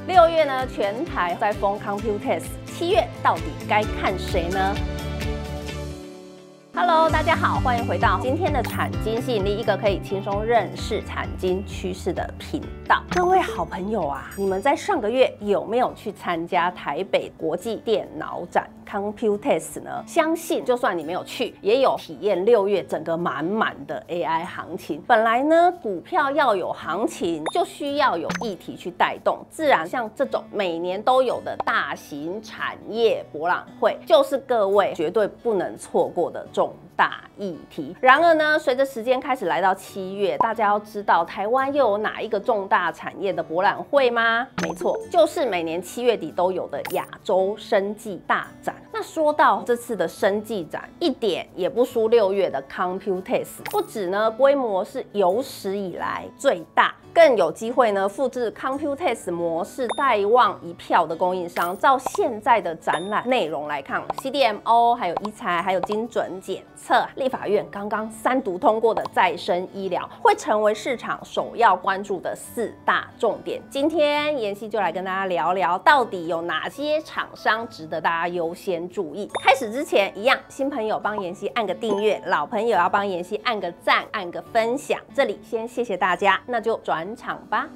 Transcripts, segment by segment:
6月呢，全台在封 Computex，7月到底该看谁呢？Hello， 大家好，欢迎回到今天的产经吸引力，一个可以轻松认识产经趋势的频道。各位好朋友啊，你们在上个月有没有去参加台北国际电脑展 Computex 呢？相信就算你没有去，也有体验6月整个满满的 AI 行情。本来呢，股票要有行情，就需要有议题去带动，自然像这种每年都有的大型产业博览会，就是各位绝对不能错过的重大议题。然而呢，随着时间开始来到7月，大家要知道台湾又有哪一个重大产业的博览会吗？没错，就是每年7月底都有的亚洲生技大展。那说到这次的生技展，一点也不输6月的 Computex， 不止呢规模是有史以来最大，更有机会呢复制 Computex 模式带望一票的供应商。照现在的展览内容来看 ，CDMO 还有医材还有精准检测，立法院刚刚3读通过的再生医疗，会成为市场首要关注的4大重点。今天妍希就来跟大家聊聊，到底有哪些厂商值得大家优先注意。开始之前，一样新朋友帮妍希按个订阅，老朋友要帮妍希按个赞，按个分享。这里先谢谢大家，那就转场吧。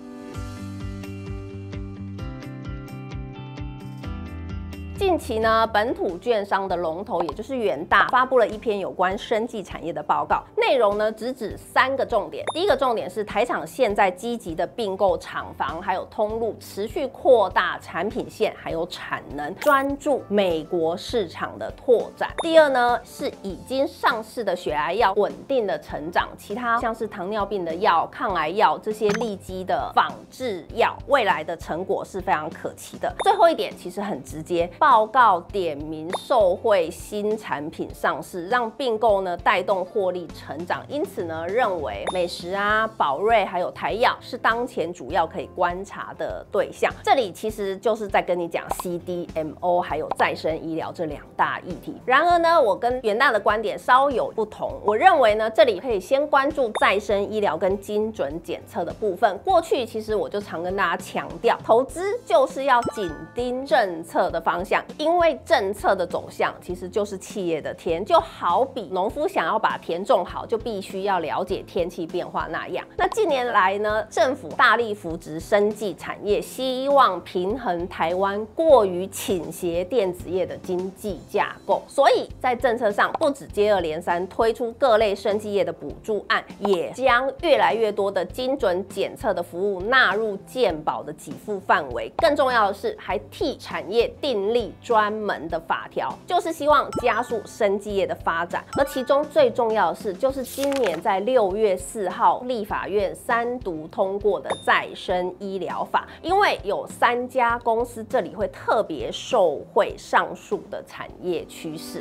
近期呢，本土券商的龙头，也就是元大，发布了一篇有关生技产业的报告，内容呢直指3个重点。第一个重点是台厂现在积极的并购厂房，还有通路，持续扩大产品线，还有产能，专注美国市场的拓展。第二呢，是已经上市的血癌药稳定的成长，其他像是糖尿病的药、抗癌药这些利基的仿制药，未来的成果是非常可期的。最后一点其实很直接。报告点名受惠新产品上市，让并购呢带动获利成长，因此呢认为美食啊、宝瑞还有台药是当前主要可以观察的对象。这里其实就是在跟你讲 CDMO 还有再生医疗这2大议题。然而呢，我跟元大的观点稍有不同，我认为呢这里可以先关注再生医疗跟精准检测的部分。过去其实我就常跟大家强调，投资就是要紧盯政策的方向。因为政策的走向其实就是企业的田，就好比农夫想要把田种好，就必须要了解天气变化那样。那近年来呢，政府大力扶植生技产业，希望平衡台湾过于倾斜电子业的经济架构，所以在政策上不止接二连三推出各类生技业的补助案，也将越来越多的精准检测的服务纳入健保的给付范围。更重要的是，还替产业订立专门的法条，就是希望加速生技业的发展。而其中最重要的是，就是今年在6月4号立法院3读通过的再生医疗法，因为有3家公司这里会特别受惠上述的产业趋势。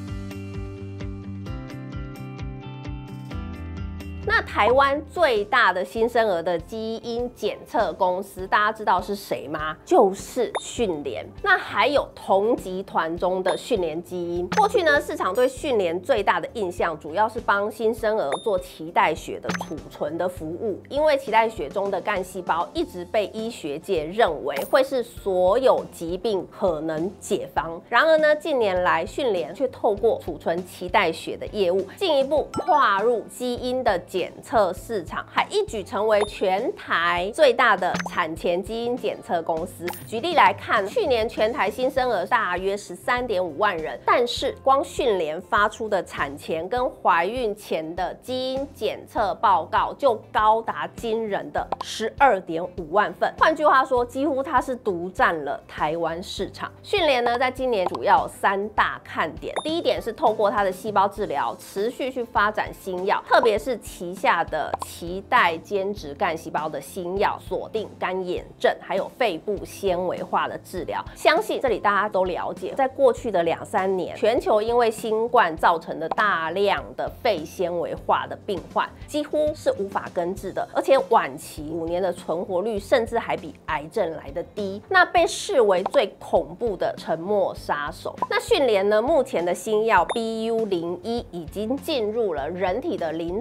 那台湾最大的新生儿的基因检测公司，大家知道是谁吗？就是讯连。那还有同集团中的讯连基因。过去呢，市场对讯连最大的印象，主要是帮新生儿做脐带血的储存的服务，因为脐带血中的干细胞一直被医学界认为会是所有疾病可能解方。然而呢，近年来讯连却透过储存脐带血的业务，进一步跨入基因的检测市场，还一举成为全台最大的产前基因检测公司。举例来看，去年全台新生儿大约13.5万人，但是光讯连发出的产前跟怀孕前的基因检测报告就高达惊人的12.5万份。换句话说，几乎它是独占了台湾市场。讯连呢，在今年主要有3大看点。第一点是透过它的细胞治疗，持续去发展新药，特别是旗下的脐带间质干细胞的新药，锁定干眼症，还有肺部纤维化的治疗。相信这里大家都了解，在过去的2-3年，全球因为新冠造成的大量的肺纤维化的病患，几乎是无法根治的，而且晚期5年的存活率甚至还比癌症来得低。那被视为最恐怖的沉默杀手。那讯连呢，目前的新药 BU01已经进入了人体的临床2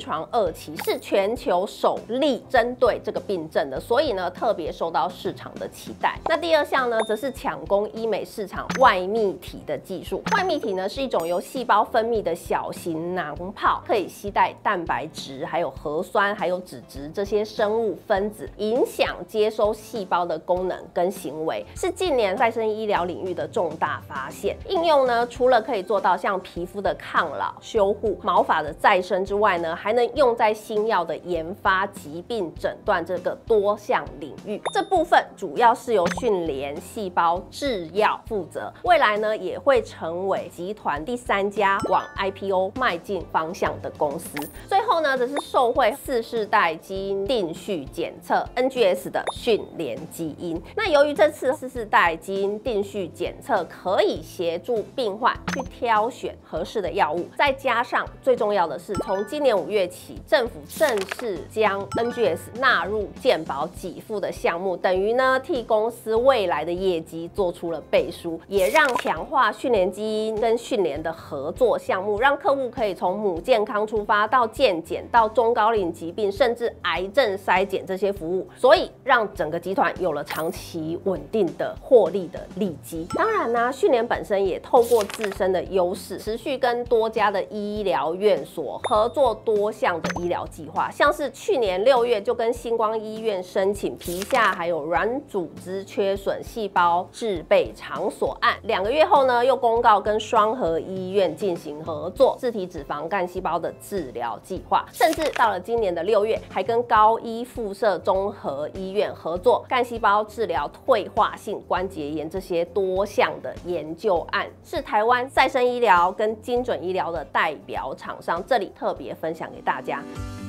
二期，是全球首例针对这个病症的，所以呢特别受到市场的期待。那第二项呢，则是抢攻医美市场外泌体的技术。外泌体呢是一种由细胞分泌的小型囊泡，可以携带蛋白质、还有核酸、还有脂质这些生物分子，影响接收细胞的功能跟行为，是近年再生医疗领域的重大发现。应用呢，除了可以做到像皮肤的抗老、修护、毛发的再生之外呢，还能用在新药的研发、疾病诊断这个多项领域。这部分主要是由讯联细胞制药负责，未来呢也会成为集团第3家往 IPO 迈进方向的公司。最后呢，则是受惠4世代基因定序检测 NGS 的讯联基因。那由于这次4世代基因定序检测可以协助病患去挑选合适的药物，再加上最重要的是，从今年5月起，政府正式将 NGS 纳入健保给付的项目，等于呢替公司未来的业绩做出了背书，也让强化讯联基因跟讯联的合作项目，让客户可以从母健康出发，到健检，到中高龄疾病，甚至癌症筛检这些服务，所以让整个集团有了长期稳定的获利的利基。当然呢，讯联本身也透过自身的优势，持续跟多家的医疗院所合作多项的医疗计划，像是去年6月就跟星光医院申请皮下还有软组织缺损细胞制备场所案，2个月后呢，又公告跟双和医院进行合作自体脂肪干细胞的治疗计划，甚至到了今年的6月，还跟高医附设综合医院合作干细胞治疗退化性关节炎这些多项的研究案，是台湾再生医疗跟精准医疗的代表厂商，这里特别分享给大家。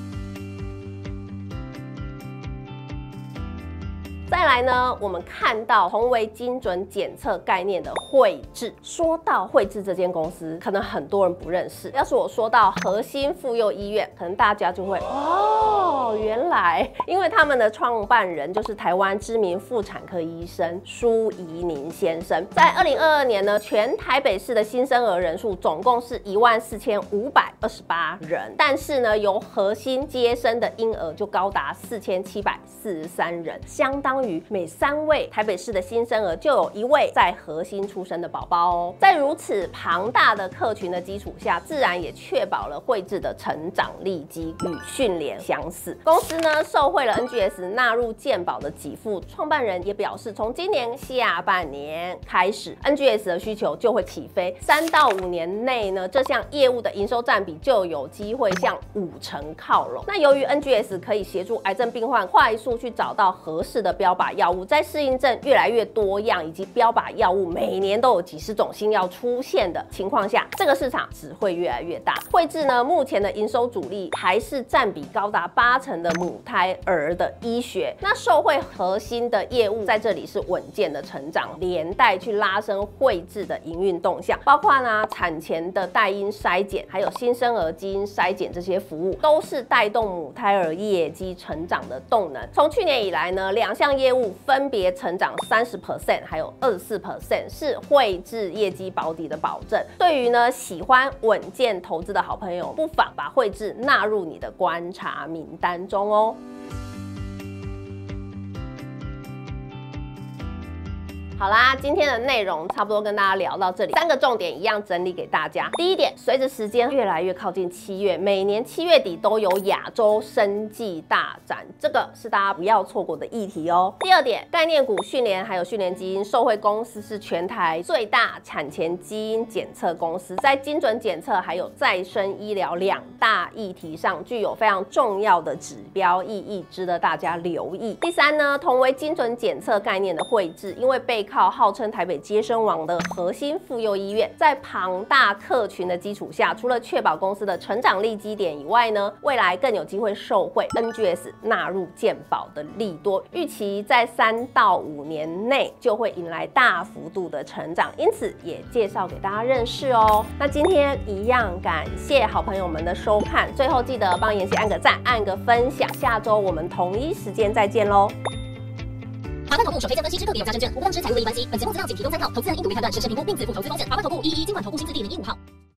再来呢，我们看到同为精准检测概念的慧智。说到慧智这间公司，可能很多人不认识。要是我说到核心妇幼医院，可能大家就会哦，原来，因为他们的创办人就是台湾知名妇产科医生舒怡宁先生。在2022年呢，全台北市的新生儿人数总共是14528人，但是呢，由核心接生的婴儿就高达4743人，相当于每3位台北市的新生儿就有1位在核心出生的宝宝哦。在如此庞大的客群的基础下，自然也确保了慧智的成长利基与讯联相似。公司呢受惠了 NGS 纳入健保的给付，创办人也表示，从今年下半年开始 ，NGS 的需求就会起飞，3到5年内呢，这项业务的营收占比就有机会向50%靠拢。那由于 NGS 可以协助癌症病患快速去找到合适的标靶药物，在适应症越来越多样，以及标靶药物每年都有几十种新药出现的情况下，这个市场只会越来越大。慧智呢，目前的营收主力还是占比高达80%的母胎儿的医学。那受惠核心的业务在这里是稳健的成长，连带去拉升慧智的营运动向，包括呢产前的代因筛检，还有新生儿基因筛检这些服务，都是带动母胎儿业绩成长的动能。从去年以来呢，2项业务分别成长30%还有24%，是慧智业绩保底的保证。对于呢喜欢稳健投资的好朋友，不妨把慧智纳入你的观察名单中哦。好啦，今天的内容差不多跟大家聊到这里，3个重点一样整理给大家。第一点，随着时间越来越靠近7月，每年7月底都有亚洲生技大展，这个是大家不要错过的议题哦。第二点，概念股讯联还有讯联基因受惠公司是全台最大产前基因检测公司，在精准检测还有再生医疗2大议题上具有非常重要的指标意义，值得大家留意。第三呢，同为精准检测概念的慧智，因为背靠号称台北接生王的核心妇幼医院，在庞大客群的基础下，除了确保公司的成长力基点以外呢，未来更有机会受惠 NGS 纳入健保的利多，预期在3到5年内就会迎来大幅度的成长，因此也介绍给大家认识哦。那今天一样感谢好朋友们的收看，最后记得帮妍希按个赞，按个分享，下周我们同一时间再见喽。 华冠投顾首推荐分析之个别有价证券，无不当之财务利益关系。本节目资料仅提供参考，投资人应独立判断、审慎评估并自负投资风险。华冠投顾115金管投顾新字第015号。